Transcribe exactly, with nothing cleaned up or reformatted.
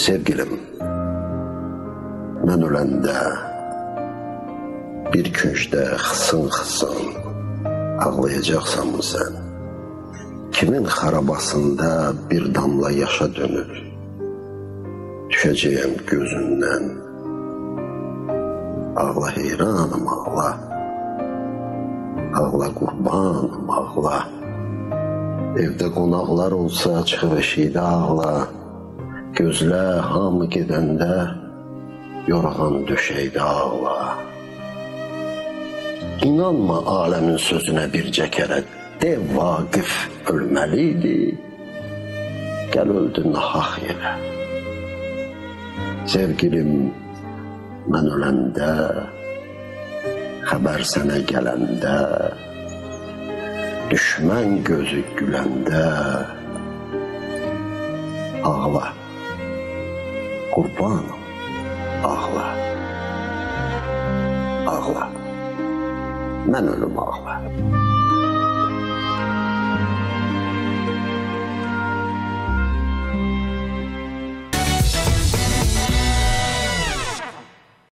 Sevgilim, mən öləndə bir küncdə xısın-xısın ağlayacaqsanmı sən? Kimin xarabasında bir damla yaşa dönür, düşəcəyəm gözündən. Ağla heyranım, ağla, ağla qurbanım, ağla. Evdə qonaqlar olsa çıxıb eşikdə ağla, gözlə hamı gedəndə yorğan döşəkdə ağla. İnanma aləmin sözünə bircə kərə, de Vaqif ölməliydi, gəl öldü nahaq yerə. Sevgilim, mən öləndə, xəbər sənə gələndə, düşmən gözü güləndə, ağla, qurbanım, ağla, ağla, mən ölüm ağla.